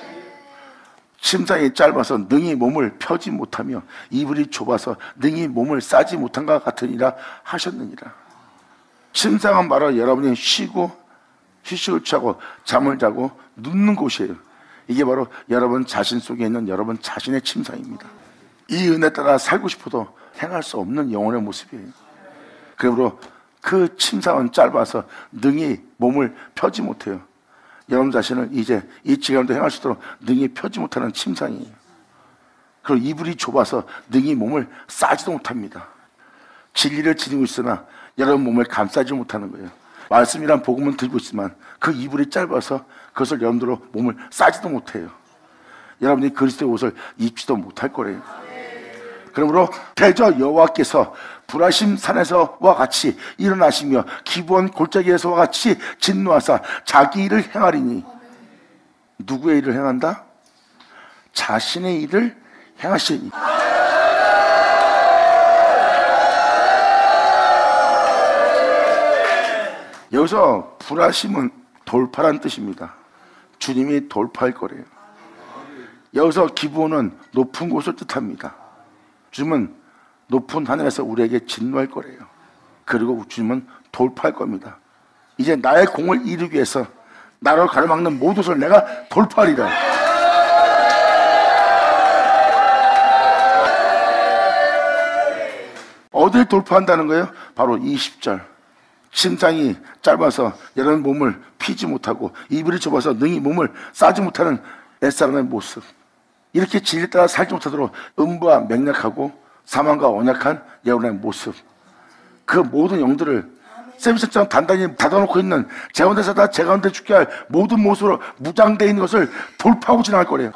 심장이 짧아서 능히 몸을 펴지 못하며 이불이 좁아서 능히 몸을 싸지 못한 것 같으니라 하셨느니라. 심장은 바로 여러분이 쉬고 휴식을 취하고 잠을 자고 눕는 곳이에요. 이게 바로 여러분 자신 속에 있는 여러분 자신의 침상입니다. 이 은혜 따라 살고 싶어도 행할 수 없는 영혼의 모습이에요. 그러므로 그 침상은 짧아서 능히 몸을 펴지 못해요. 여러분 자신은 이제 이 시간도 행할 수 있도록 능히 펴지 못하는 침상이에요. 그리고 이불이 좁아서 능히 몸을 싸지도 못합니다. 진리를 지니고 있으나 여러분 몸을 감싸지 못하는 거예요. 말씀이란 복음은 들고 있지만 그 이불이 짧아서 그것을 여러분들로 몸을 싸지도 못해요. 여러분이 그리스도의 옷을 입지도 못할 거래요. 그러므로 대저 여호와께서 불하심 산에서와 같이 일어나시며 기브온 골짜기에서와 같이 진노하사 자기 일을 행하리니. 누구의 일을 행한다? 자신의 일을 행하시니. 여기서 불하심은 돌파란 뜻입니다. 주님이 돌파할 거래요. 여기서 기브온은 높은 곳을 뜻합니다. 주님은 높은 하늘에서 우리에게 진노할 거래요. 그리고 주님은 돌파할 겁니다. 이제 나의 공을 이루기 위해서 나를 가로막는 모든 것을 내가 돌파하리라. 어딜 돌파한다는 거예요? 바로 이십 절. 심장이 짧아서 여러분 몸을 피지 못하고 이불이 좁아서 능히 몸을 싸지 못하는 옛사람의 모습. 이렇게 진리 따라 살지 못하도록 음부와 맹약하고 사망과 언약한 여러분의 모습. 그 모든 영들을 세미션처럼 단단히 닫아놓고 있는 제 가운데서 다 제 가운데 죽게 할 모든 모습으로 무장되어 있는 것을 돌파하고 지나갈 거래요.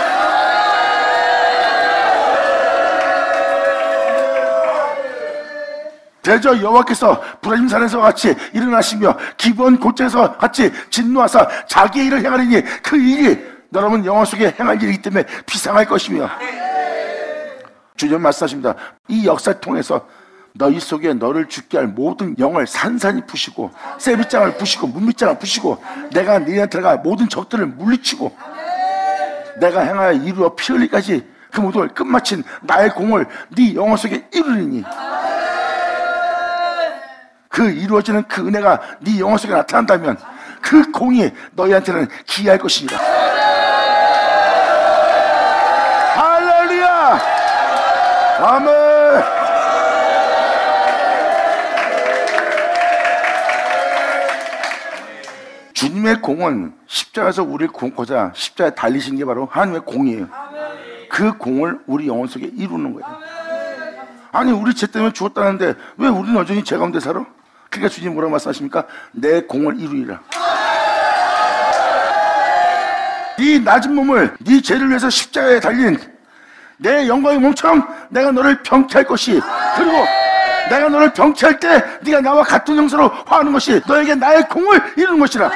대저 여호와께서 불하심 산에서 같이 일어나시며 기브온 골짜기에서 같이 진노하사 자기의 일을 행하리니. 그 일이 여러분 영혼 속에 행할 일이기 때문에 비상할 것이며. 주님 말씀하십니다. 이 역사를 통해서 너희 속에 너를 죽게 할 모든 영을 산산히 부시고 세빗장을 부시고 문빗장을 부시고 내가 너희한테 들어가 모든 적들을 물리치고 내가 행하여 이루어 피 흘리까지 그 모든 걸 끝마친 나의 공을 네 영혼 속에 이루리니. 그 이루어지는 그 은혜가 네 영혼 속에 나타난다면 그 공이 너희한테는 기이할 것입니다. 할렐루야! 아멘! 주님의 공은 십자가에서 우리를 구원코자 십자가에 달리신 게 바로 하나님의 공이에요. 그 공을 우리 영혼 속에 이루는 거예요. 아니 우리 죄 때문에 죽었다는데 왜 우리는 여전히 죄 가운데 살아? 그러니까 주님 뭐라고 말씀하십니까? 내 공을 이루리라. 네 낮은 몸을 네 죄를 위해서 십자가에 달린 내 영광의 몸처럼 내가 너를 병쾌할 것이, 그리고 내가 너를 병쾌할 때 네가 나와 같은 형상으로 화하는 것이 너에게 나의 공을 이루는 것이라.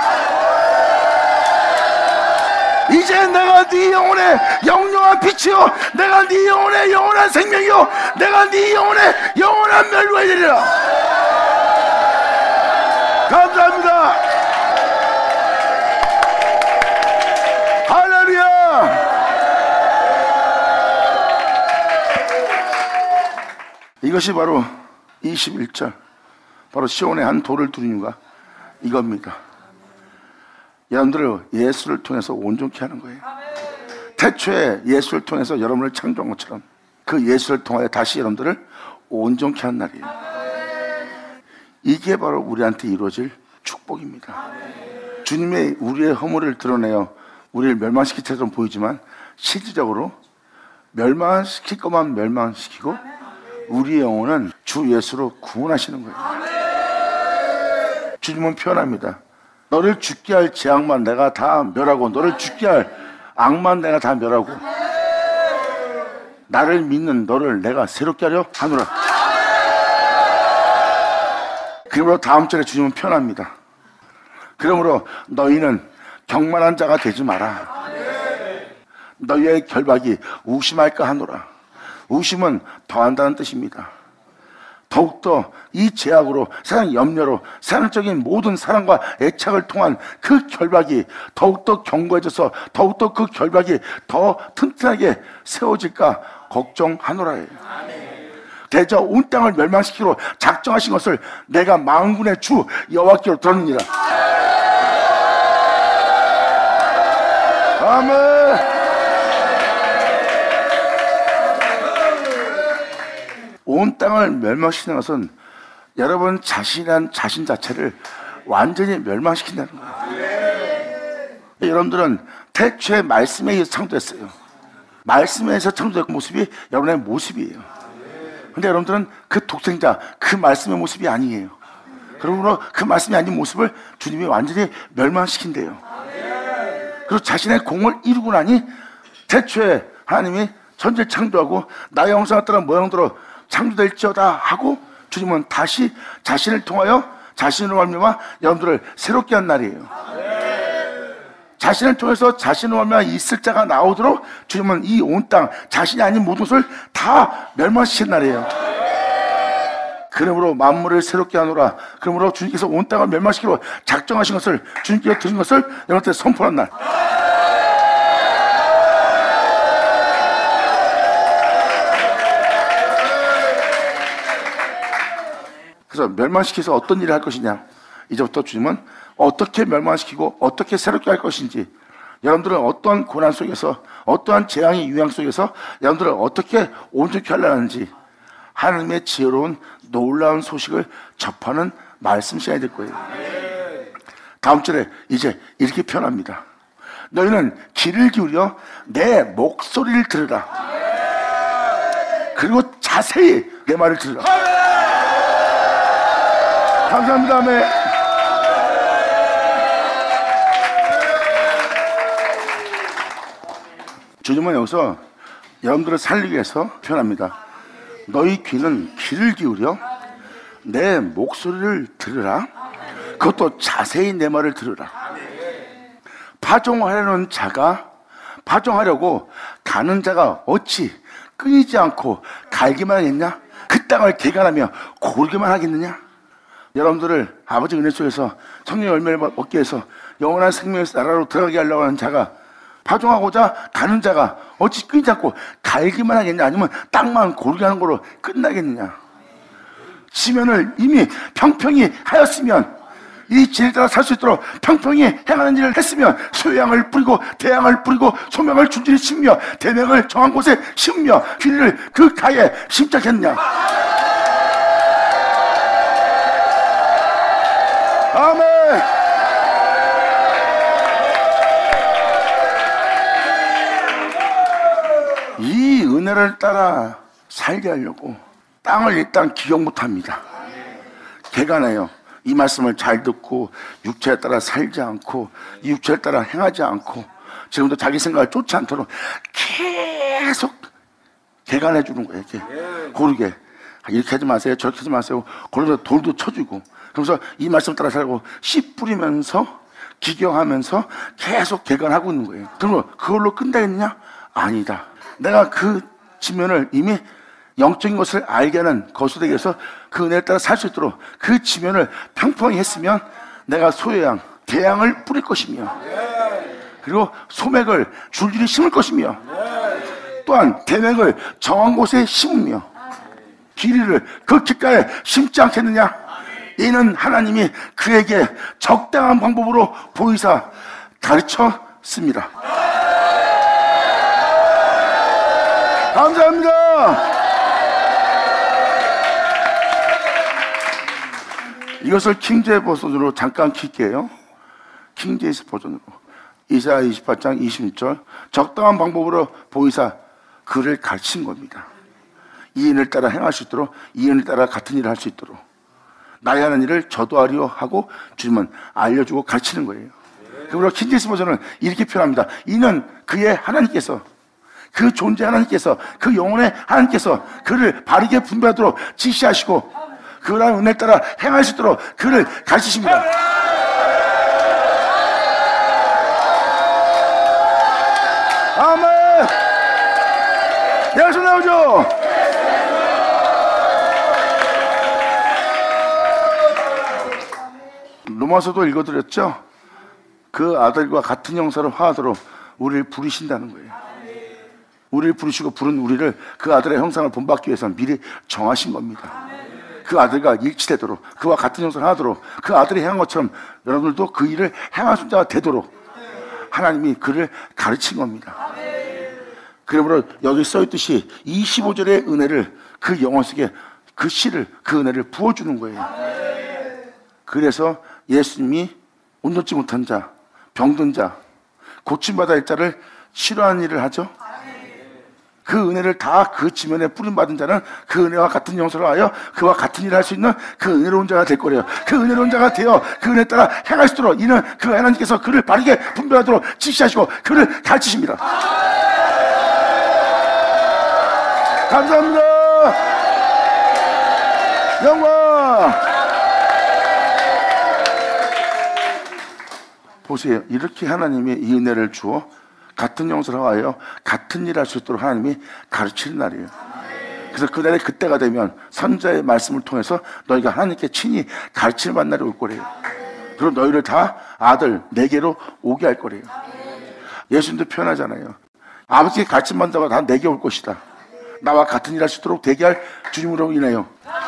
이제 내가 네 영혼의 영영한 빛이요 내가 네 영혼의 영원한 생명이요 내가 네 영혼의 영원한 멸류관이 되리라. 감사합니다. 할렐루야. 이것이 바로 이십일 절 바로 시온의 한 돌을 두는 이유가 이겁니다. 여러분들을 예수를 통해서 온전케 하는 거예요. 태초에 예수를 통해서 여러분을 창조한 것처럼 그 예수를 통하여 다시 여러분들을 온전케 하는 날이에요. 이게 바로 우리한테 이루어질 축복입니다. 주님의 우리의 허물을 드러내어 우리를 멸망시킬 것처럼 보이지만 실질적으로 멸망시킬 것만 멸망시키고 우리의 영혼은 주 예수로 구원하시는 거예요. 주님은 표현합니다. 너를 죽게 할 재앙만 내가 다 멸하고 너를 죽게 할 악만 내가 다 멸하고 나를 믿는 너를 내가 새롭게 하려 하노라. 그러므로 다음 절에 주님은 표현합니다. 그러므로 너희는 경만한 자가 되지 마라. 너희의 결박이 우심할까 하노라. 우심은 더한다는 뜻입니다. 더욱더 이 죄악으로 세상 염려로 세상적인 모든 사랑과 애착을 통한 그 결박이 더욱더 견고해져서 더욱더 그 결박이 더 튼튼하게 세워질까 걱정하노라예요. 대저 온 땅을 멸망시키로 작정하신 것을 내가 만군의 주 여호와께로 들었느니라. 아멘. 온 땅을 멸망시키는 것은 여러분 자신한 자신 자체를 완전히 멸망시킨다는 거예요. 여러분들은 태초의 말씀에 의해서 창조됐어요. 말씀에서 창조된 모습이 여러분의 모습이에요. 근데 여러분들은 그 독생자, 그 말씀의 모습이 아니에요. 그러므로 그 말씀이 아닌 모습을 주님이 완전히 멸망시킨대요. 그리고 자신의 공을 이루고 나니 태초에 하나님이 천지를 창조하고 나의 형상에 따라 모양대로 창조될지어다 하고 주님은 다시 자신을 통하여 자신으로 말미암아 여러분들을 새롭게 한 날이에요. 자신을 통해서 자신으로 말미암아 있을 자가 나오도록 주님은 이 온 땅 자신이 아닌 모든 것을 다 멸망시킨 날이에요. 그러므로 만물을 새롭게 하노라. 그러므로 주님께서 온 땅을 멸망시키러 작정하신 것을 주님께서 드린 것을 여러분한테 선포한 날. 그래서 멸망시켜서 어떤 일을 할 것이냐, 이제부터 주님은 어떻게 멸망시키고 어떻게 새롭게 할 것인지, 여러분들은 어떠한 고난 속에서 어떠한 재앙의 유황 속에서 여러분들은 어떻게 온전케 하려는지 하나님의 지혜로운 놀라운 소식을 접하는 말씀 시간이 될 거예요. 다음 절에 이제 이렇게 표현합니다. 너희는 귀를 기울여 내 목소리를 들으라. 그리고 자세히 내 말을 들으라. 감사합니다. 아멘. 주님은 여기서 여러분들을 살리기 위해서 표현합니다. 너희 귀는 귀를 기울여 내 목소리를 들으라. 그것도 자세히 내 말을 들으라. 파종하려는 자가, 파종하려고 가는 자가 어찌 끊이지 않고 갈기만 하겠냐? 그 땅을 개간하며 고르기만 하겠느냐? 여러분들을 아버지 은혜 속에서 성령 열매를 얻기 위해서 영원한 생명의 나라로 들어가게 하려고 하는 자가, 파종하고자 가는 자가 어찌 끊이지 않고 갈기만 하겠냐? 아니면 땅만 고르게 하는 거로 끝나겠느냐? 지면을 이미 평평히 하였으면, 이 진리에 따라 살 수 있도록 평평히 행하는 일을 했으면 소양을 뿌리고 대양을 뿌리고 소명을 준전히 심며 대명을 정한 곳에 심며 귀리를 그 가에 심짝했느냐? 아멘. 이 은혜를 따라 살게 하려고 땅을 일단 기억 못합니다. 개간해요. 이 말씀을 잘 듣고 육체에 따라 살지 않고 이 육체에 따라 행하지 않고 지금도 자기 생각을 쫓지 않도록 계속 개간해 주는 거예요. 이렇게 고르게 이렇게 하지 마세요, 저렇게 하지 마세요. 그러면서 돌도 쳐주고, 그러면서 이 말씀 따라 살고 씨 뿌리면서 기경하면서 계속 개간하고 있는 거예요. 그러면 그걸로 끝나겠느냐? 아니다. 내가 그 지면을 이미 영적인 것을 알게 하는 거수되게 해서 그 은혜에 따라 살 수 있도록 그 지면을 평평히 했으면 내가 소양, 대양을 뿌릴 것이며, 그리고 소맥을 줄줄이 심을 것이며, 또한 대맥을 정한 곳에 심으며 길이를 그 귓가에 심지 않겠느냐? 이는 하나님이 그에게 적당한 방법으로 보이사 가르쳤습니다. 감사합니다. 이것을 킹제이 버전으로 잠깐 킬게요. 킹제이 버전으로. 이사야 이십팔 장 이십육 절, 적당한 방법으로 보이사 그를 가르친 겁니다. 이 인을 따라 행할 수 있도록, 이 인을 따라 같은 일을 할 수 있도록 나의 하는 일을 저도 하려 하고 주님은 알려주고 가르치는 거예요. 그러므로 킹제이 버전은 이렇게 표현합니다. 이는 그의 하나님께서, 그 존재 하나님께서, 그 영혼의 하나님께서 그를 바르게 분별하도록 지시하시고 그러한 은혜에 따라 행할 수 있도록 그를 가르치십니다. 아멘. 내가 손 나오죠? 로마서도 읽어드렸죠? 그 아들과 같은 형사로 화하도록 우리를 부르신다는 거예요. 우리를 부르시고 부른 우리를 그 아들의 형상을 본받기 위해서 미리 정하신 겁니다. 그 아들과 일치되도록, 그와 같은 형상을 하도록, 그 아들이 행한 것처럼 여러분들도 그 일을 행하신 자가 되도록 하나님이 그를 가르친 겁니다. 그러므로 여기 써있듯이 이십오 절의 은혜를, 그 영혼 속에 그 씨를, 그 은혜를 부어주는 거예요. 그래서 예수님이 온전치 못한 자, 병든 자, 고침받아야 할 자를 치료하는 일을 하죠. 그 은혜를 다 그 지면에 뿌림받은 자는 그 은혜와 같은 용서를 하여 그와 같은 일을 할 수 있는 그 은혜로운 자가 될 거래요. 그 은혜로운 자가 되어 그 은혜에 따라 행할 수 있도록 이는 그 하나님께서 그를 바르게 분별하도록 지시하시고 그를 가르치십니다. 감사합니다. 영광. 보세요. 이렇게 하나님이 이 은혜를 주어 같은 용서를 하여 같은 일을 할 수 있도록 하나님이 가르치는 날이에요. 그래서 그날에 그때가 되면 선자의 말씀을 통해서 너희가 하나님께 친히 가르치는 만날이 올 거래요. 그리고 너희를 다 아들 내게로 오게 할 거래요. 예수님도 표현하잖아요. 아버지께 가르침 받다가 다 내게 올 것이다. 나와 같은 일 할 수 있도록 되게 할 주님으로 인하여.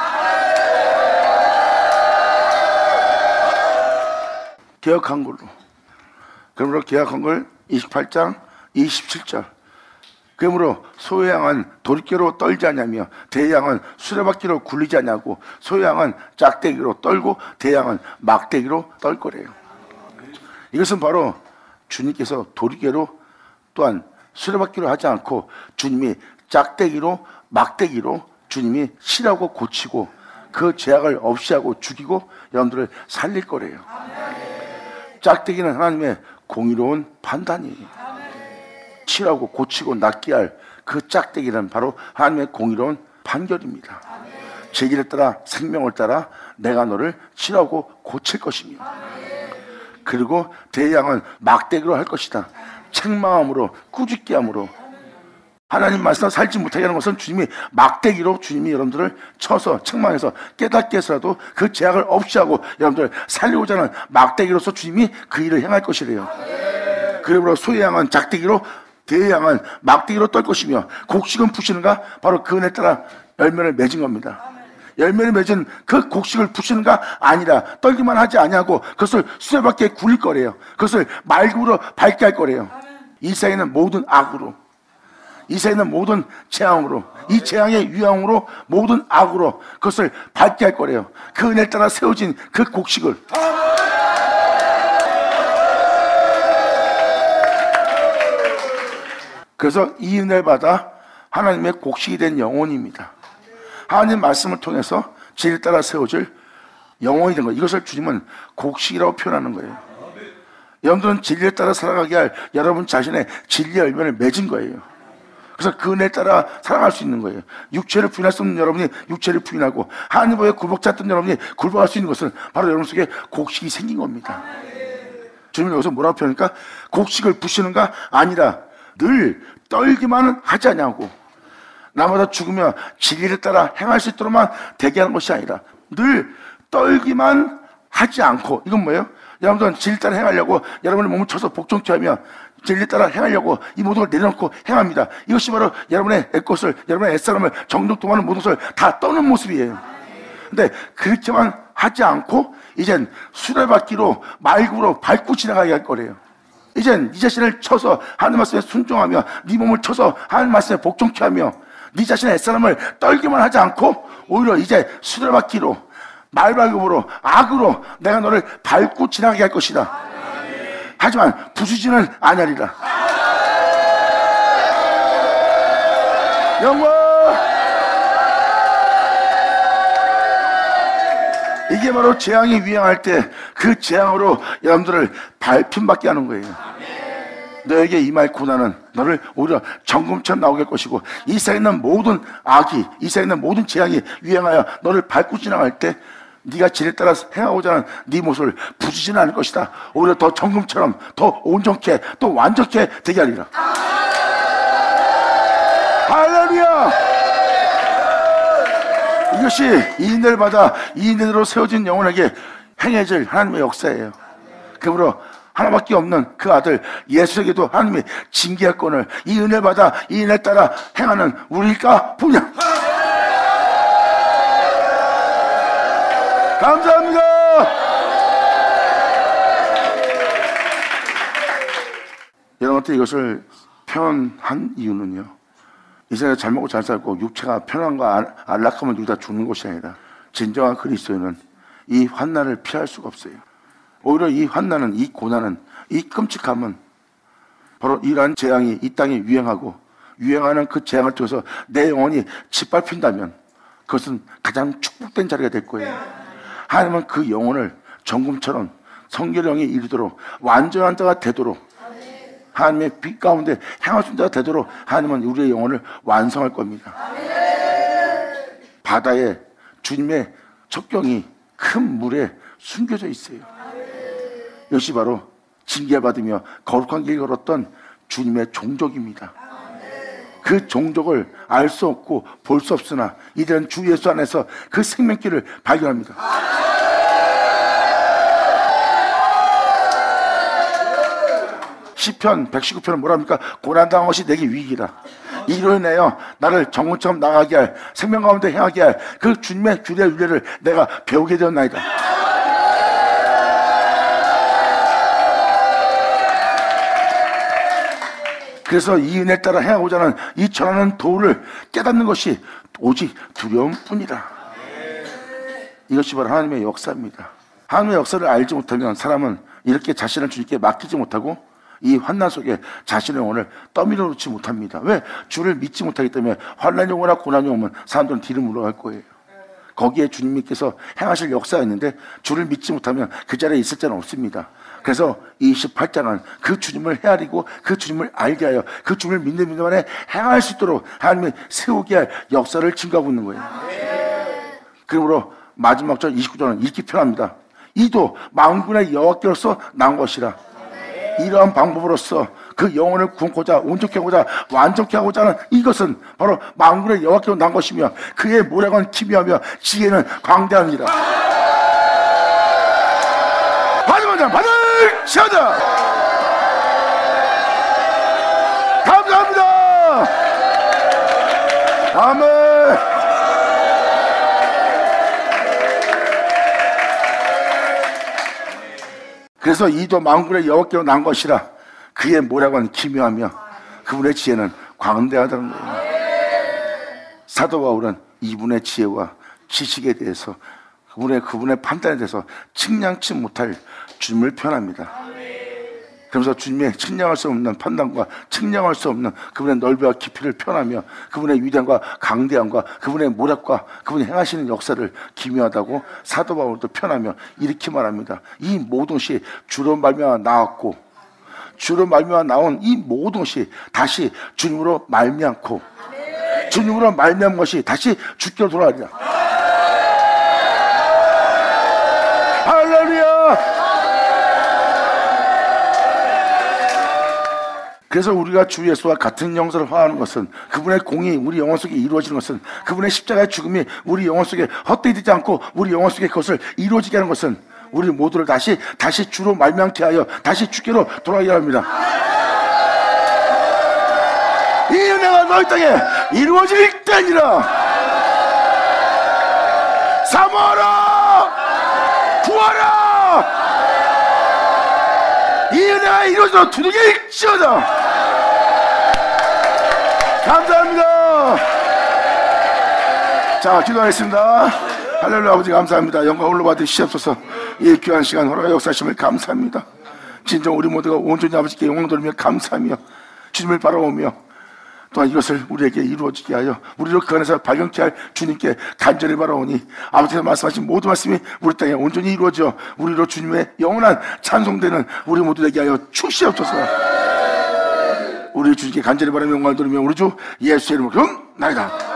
개혁한 걸로. 그러므로 개혁한 걸 이십팔 장 이십칠 절. 그러므로 소양은 돌이켜로 떨지 않냐며 대양은 수레바퀴로 굴리지 않냐고 소양은 짝대기로 떨고 대양은 막대기로 떨 거래요. 이것은 바로 주님께서 돌이켜로 또한 수레바퀴로 하지 않고 주님이 짝대기로 막대기로 주님이 치라고 고치고 그 죄악을 없이 하고 죽이고 여러분들을 살릴 거래요. 짝대기는 하나님의 공의로운 판단이에요. 치라고 고치고 낫게 할 그 짝대기는 바로 하나님의 공의로운 판결입니다. 제 길에 따라 생명을 따라 내가 너를 치라고 고칠 것이며 그리고 대양은 막대기로 할 것이다. 책망함으로 꾸짖게 함으로 하나님 말씀을 살지 못하게 하는 것은 주님이 막대기로 주님이 여러분들을 쳐서 책망해서 깨닫게 해서라도 그 죄악을 없이 하고 여러분들을 살리고자 하는 막대기로서 주님이 그 일을 행할 것이래요. 그러므로 소의 양은 작대기로 대의 양은 막대기로 떨 것이며 곡식은 푸시는가 바로 그 은혜에 따라 열매를 맺은 겁니다. 열매를 맺은 그 곡식을 푸시는가 아니라 떨기만 하지 아니하고 그것을 수레바퀴에 굴릴 거래요. 그것을 말구로 밝게 할 거래요. 이 세상에는 모든 악으로 이 세상에는 모든 재앙으로 이 재앙의 유황으로 모든 악으로 그것을 밝게 할 거래요. 그 은혜에 따라 세워진 그 곡식을 그래서 이 은혜를 받아 하나님의 곡식이 된 영혼입니다. 하나님 말씀을 통해서 진리에 따라 세워질 영혼이 된 거예요. 이것을 주님은 곡식이라고 표현하는 거예요. 여러분들은 진리에 따라 살아가게 할 여러분 자신의 진리의 열매를 맺은 거예요. 그래서 그 은혜에 따라 살아갈 수 있는 거예요. 육체를 부인할 수 없는 여러분이 육체를 부인하고 하나님의 굴복잡던 여러분이 굴복할 수 있는 것은 바로 여러분 속에 곡식이 생긴 겁니다. 주님은 여기서 뭐라고 표현하니까 곡식을 부시는가 아니라 늘 떨기만 하지 않냐고 나마다 죽으며 진리를 따라 행할 수 있도록만 되게 하는 것이 아니라 늘 떨기만 하지 않고 이건 뭐예요? 여러분들은 진리 따라 행하려고 여러분의 몸을 쳐서 복종케 하며 진리 따라 행하려고 이 모든 걸 내려놓고 행합니다. 이것이 바로 여러분의 애꽃을 여러분의 애사람을 정독동하는 모든 것을 다 떠는 모습이에요. 근데 그렇게만 하지 않고 이젠 수레바퀴로 말구로 밟고 지나가게 할 거래요. 이젠 네 자신을 쳐서 하나님 말씀에 순종하며 네 몸을 쳐서 하나님 말씀에 복종케 하며 네 자신의 애사람을 떨기만 하지 않고 오히려 이제 수레바퀴로 말발굽으로 악으로 내가 너를 밟고 지나가게 할 것이다. 하지만 부수지는 아니하리라. 영광! 이게 바로 재앙이 유행할 때 그 재앙으로 여러분들을 밟힘받게 하는 거예요. 너에게 임할 고난은 너를 오히려 정금처럼 나오게 할 것이고 이 세상에 있는 모든 악이 이 세상에 있는 모든 재앙이 유행하여 너를 밟고 지나갈 때 네가 진리에 따라 행하고자 하는 네 모습을 부수지는 않을 것이다. 오히려 더 정금처럼 더 온전케 또 완전케 되게 하리라. 할렐루야! 이것이 이 은혜를 받아 이 은혜로 세워진 영혼에게 행해질 하나님의 역사예요. 그러므로 하나밖에 없는 그 아들 예수에게도 하나님이 징계권을 이 은혜를 받아 이 은혜에 따라 행하는 우리일까 보냐. 감사합니다. 여러분한테 이것을 표현한 이유는요, 이 세상에 잘 먹고 잘 살고 육체가 편안과 안락함을 누리다 죽는 것이 아니라 진정한 그리스도인은 이 환난을 피할 수가 없어요. 오히려 이 환난은 이 고난은 이 끔찍함은 바로 이러한 재앙이 이 땅에 유행하고 유행하는 그 재앙을 통해서 내 영혼이 짓밟힌다면 그것은 가장 축복된 자리가 될 거예요. 하나님은 그 영혼을 정금처럼 성결형에 이르도록 완전한 자가 되도록, 하나님의 빛 가운데 향할 수 있는 자가 되도록 하나님은 우리의 영혼을 완성할 겁니다. 바다에 주님의 척경이 큰 물에 숨겨져 있어요. 이것이 바로 징계받으며 거룩한 길 걸었던 주님의 종족입니다. 그 종족을 알 수 없고 볼 수 없으나 이들은 주 예수 안에서 그 생명길을 발견합니다. 시편 백십구 편은 뭐랍니까? 고난당한 것이 내게 위기라. 이로 인하여 나를 정금처럼 나가게 할, 생명 가운데 행하게 할 그 주님의 규례 윤례를 내가 배우게 되었나이다. 그래서 이 은혜 따라 행하고자 하는 이 전하는 도를 깨닫는 것이 오직 두려움뿐이라. 이것이 바로 하나님의 역사입니다. 하나님의 역사를 알지 못하면 사람은 이렇게 자신을 주님께 맡기지 못하고 이 환난 속에 자신의 영혼을 떠밀어 놓지 못합니다. 왜? 주를 믿지 못하기 때문에 환난이 오거나 고난이 오면 사람들은 뒤를 물러갈 거예요. 거기에 주님께서 행하실 역사가 있는데 주를 믿지 못하면 그 자리에 있을 자는 없습니다. 그래서 이 이십팔 장은 그 주님을 헤아리고 그 주님을 알게 하여 그 주님을 믿는 믿음만에 행할 수 있도록 하나님이 세우게 할 역사를 증거하고 있는 거예요. 그러므로 마지막 절 이십구 절은 읽기 편합니다. 이도 만군의 여호와께로서 난 것이라. 이러한 방법으로서 그 영혼을 구원코자 온전케 하고자 완전케 하고자 하는 이것은 바로 만군의 여호와께로 난 것이며 그의 모략은 기묘하며 지혜는 광대합니다. 받으면 받을 시하자. 감사합니다. 아멘. 그래서 이도 만군의 여호와께로 난 것이라. 그의 모략은 기묘하며 그분의 지혜는 광대하다는 거예요. 사도 바울은 이분의 지혜와 지식에 대해서 그분의 그분의 판단에 대해서 측량치 못할 주님을 표현합니다. 그러면서 주님의 측량할 수 없는 판단과 측량할 수 없는 그분의 넓이와 깊이를 표현하며 그분의 위대함과 강대함과 그분의 모략과 그분이 행하시는 역사를 기묘하다고 사도 바울도 표현하며 이렇게 말합니다. 이 모든 것이 주로 말미암아 나왔고 주로 말미암아 나온 이 모든 것이 다시 주님으로 말미암고 주님으로 말미암은 것이 다시 주께로 돌아가리라. 할렐루야. 그래서 우리가 주 예수와 같은 영성을 화하는 것은 그분의 공이 우리 영혼 속에 이루어지는 것은 그분의 십자가의 죽음이 우리 영혼 속에 헛되이 되지 않고 우리 영혼 속에 그것을 이루어지게 하는 것은 우리 모두를 다시 다시 주로 말미암게 하여 다시 주께로 돌아가게 합니다. 이 은혜가 너희 땅에 이루어질 때니라. 사모하라 구하라. 이 은혜가 이루어져 두들길지어다. 감사합니다. 자, 기도하겠습니다. 할렐루야. 아버지 감사합니다. 영광 홀로 받으시옵소서. 이 귀한 시간 허락하 역사하심을 감사합니다. 진정 우리 모두가 온전히 아버지께 영광 돌리며 감사하며 주님을 바라보며 또한 이것을 우리에게 이루어지게 하여 우리로 그 안에서 발견케 할 주님께 간절히 바라오니 아버지께서 말씀하신 모든 말씀이 우리 땅에 온전히 이루어져 우리로 주님의 영원한 찬송되는 우리 모두 되게 하여 주시옵소서. 우리 주님께 간절히 바라며 영광을 돌리며 우리 주 예수의 이름으로 기도나이다.